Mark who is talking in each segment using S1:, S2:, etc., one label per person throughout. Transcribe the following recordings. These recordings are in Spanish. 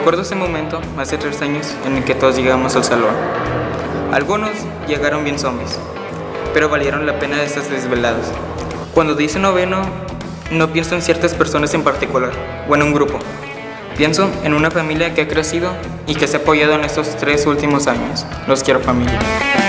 S1: Recuerdo ese momento, hace 3 años, en el que todos llegamos al salón. Algunos llegaron bien zombies, pero valieron la pena estas desveladas. Cuando dice noveno, no pienso en ciertas personas en particular, o en un grupo. Pienso en una familia que ha crecido y que se ha apoyado en estos 3 últimos años. Los quiero, familia.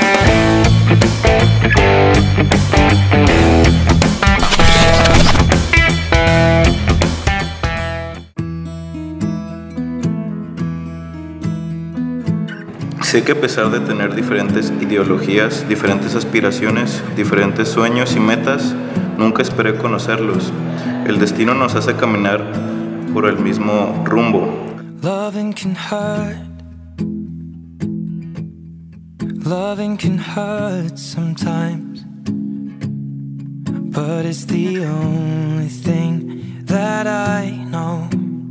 S2: Sé que a pesar de tener diferentes ideologías, diferentes aspiraciones, diferentes sueños y metas, nunca esperé conocerlos. El destino nos hace caminar por el mismo rumbo.
S3: Loving can hurt sometimes, but it's the only thing that I know.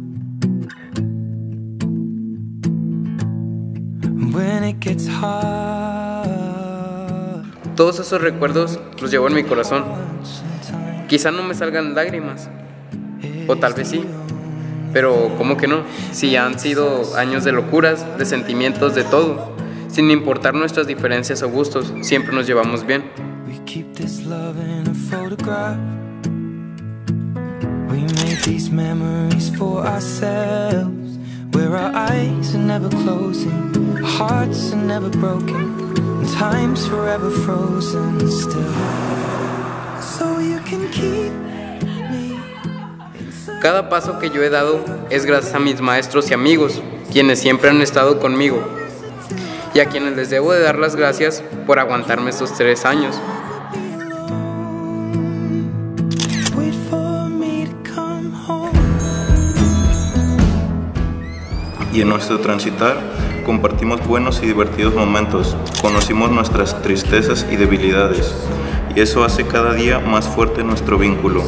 S3: When it gets hard.
S4: Todos esos recuerdos los llevo en mi corazón. Quizá no me salgan lágrimas, o tal vez sí, pero ¿cómo que no? Si ya han sido años de locuras, de sentimientos, de todo. Sin importar nuestras diferencias o gustos, siempre nos llevamos bien.
S3: We keep this love in a photograph. We made these memories for ourselves, where our eyes are never closing, hearts are never broken, and time's forever frozen still. So you can keep me.
S4: Cada paso que yo he dado es gracias a mis maestros y amigos, quienes siempre han estado conmigo, y a quienes les debo de dar las gracias por aguantarme estos 3 años.
S2: Y en nuestro transitar compartimos buenos y divertidos momentos, conocimos nuestras tristezas y debilidades, y eso hace cada día más fuerte nuestro vínculo.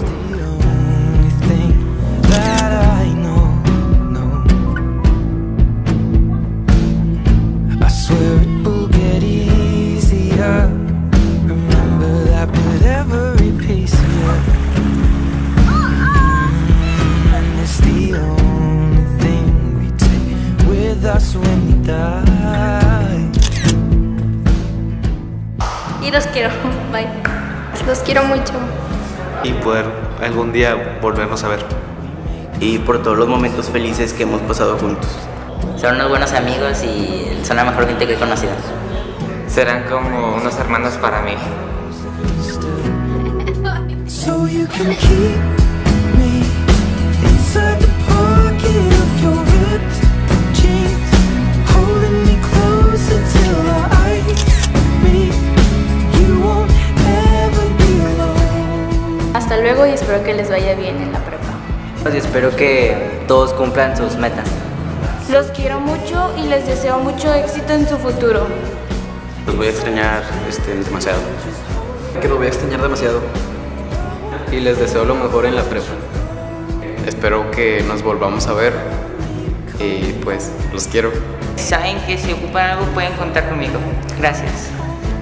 S5: Y los quiero, bye. Los quiero mucho.
S6: Y poder algún día volvernos a ver.
S7: Y por todos los momentos felices que hemos pasado juntos.
S8: Son unos buenos amigos y son la mejor gente que he conocido.
S1: Serán como unos hermanos para mí.
S3: So you can keep me inside the pocket of your ripped jeans, holding me closer till our eyes meet. You won't ever be alone.
S5: Hasta luego y espero que les vaya bien en la prepa.
S8: Y espero que todos cumplan sus metas.
S5: Los quiero mucho y les deseo mucho éxito en su futuro.
S6: Los voy a extrañar demasiado.
S4: Que los voy a extrañar demasiado. Y les deseo lo mejor en la prepa. Espero que nos volvamos a ver. Y pues, los quiero.
S8: Saben que si ocupan algo pueden contar conmigo. Gracias.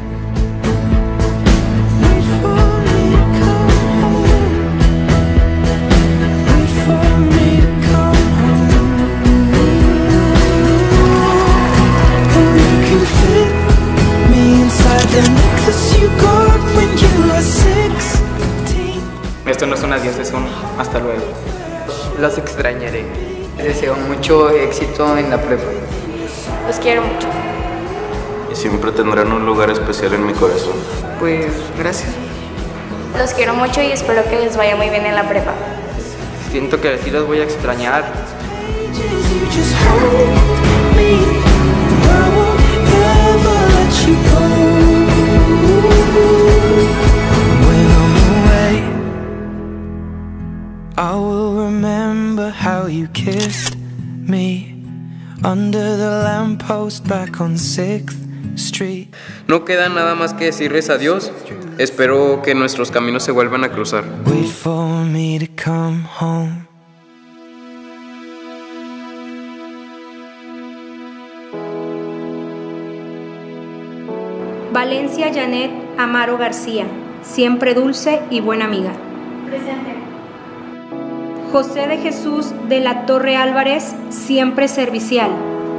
S1: Esto no es un adiós, es un hasta luego.
S4: Los extrañaré. Les deseo mucho éxito en la prepa.
S5: Los quiero mucho.
S2: Y siempre tendrán un lugar especial en mi corazón.
S4: Pues, gracias.
S5: Los quiero mucho y espero que les vaya muy bien en la prepa.
S4: Siento que sí los voy a extrañar.
S3: I will remember how you kissed me under the lamppost back on 6th Street.
S4: No queda nada más que decirles adiós. Espero que nuestros caminos se vuelvan a cruzar.
S3: Wait for me to come home.
S9: Valencia Janet Amaro García, siempre dulce y buena amiga.
S5: Presente.
S9: José de Jesús de la Torre Álvarez, siempre servicial.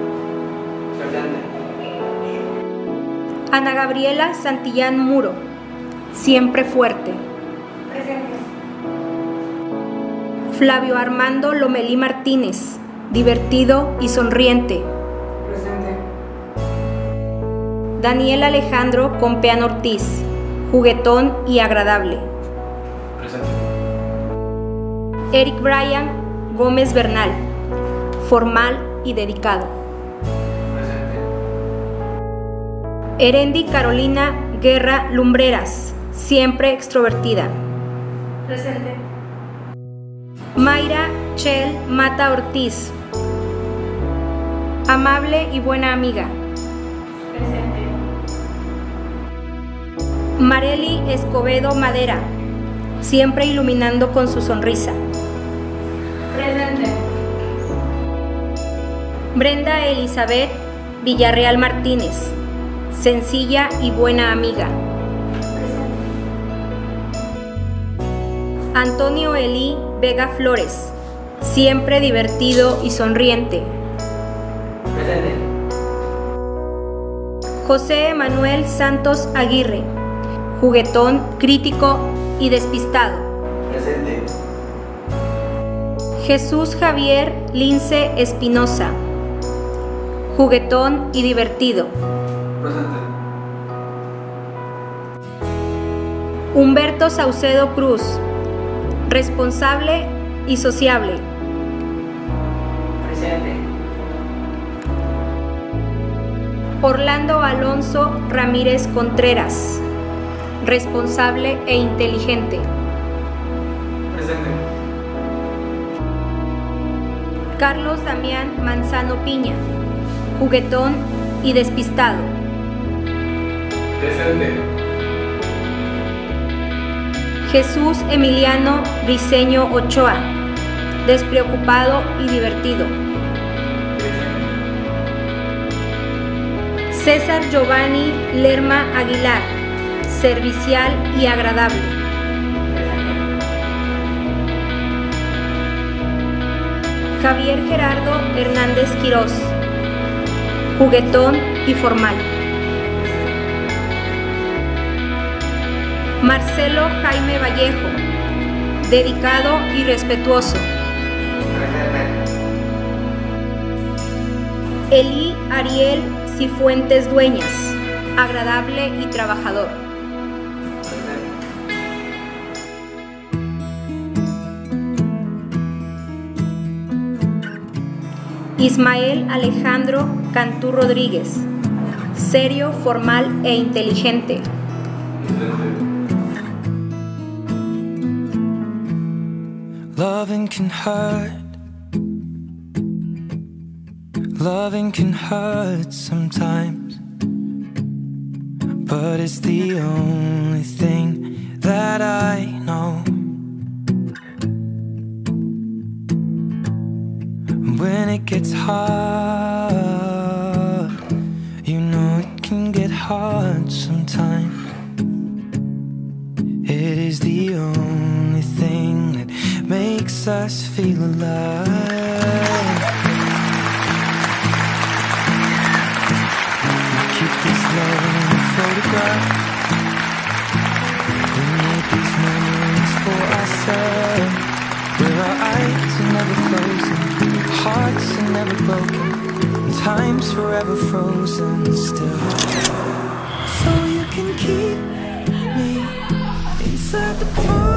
S9: Ana Gabriela Santillán Muro, siempre fuerte. Flavio Armando Lomelí Martínez, divertido y sonriente. Daniel Alejandro Compeán Ortiz, juguetón y agradable. Eric Brian Gómez Bernal, formal y dedicado. Erendi Carolina Guerra Lumbreras, siempre extrovertida.
S5: Presente.
S9: Mayra Chel Mata Ortiz, amable y buena amiga.
S5: Presente.
S9: Marely Escobedo Madera, siempre iluminando con su sonrisa.
S5: Presente.
S9: Brenda Elizabeth Villarreal Martínez, sencilla y buena amiga. Antonio Elí Vega Flores, siempre divertido y sonriente.
S1: Presente.
S9: José Emanuel Santos Aguirre, juguetón, crítico y despistado.
S7: Presente.
S9: Jesús Javier Lince Espinosa, juguetón y divertido.
S1: Presente.
S9: Humberto Saucedo Cruz, responsable y sociable.
S1: Presente.
S9: Orlando Alonso Ramírez Contreras, responsable e inteligente.
S1: Presente.
S9: Carlos Damián Manzano Piña, juguetón y despistado.
S1: Presente.
S9: Jesús Emiliano Briceño Ochoa, despreocupado y divertido. César Giovanni Lerma Aguilar, servicial y agradable. Javier Gerardo Hernández Quirós, juguetón y formal. Marcelo Jaime Vallejo, dedicado y respetuoso. Elí Ariel Cifuentes Dueñas, agradable y trabajador. Ismael Alejandro Cantú Rodríguez, serio, formal e inteligente.
S3: Loving can hurt. Loving can hurt sometimes, but it's the only thing that I know. When it gets hard, you know it can get hard sometimes. It is the only thing that makes us feel alive. We keep this love in a photograph. We make these memories for ourselves, where our eyes are never closing, hearts are never broken, and time's forever frozen still. So you can keep me inside the pond.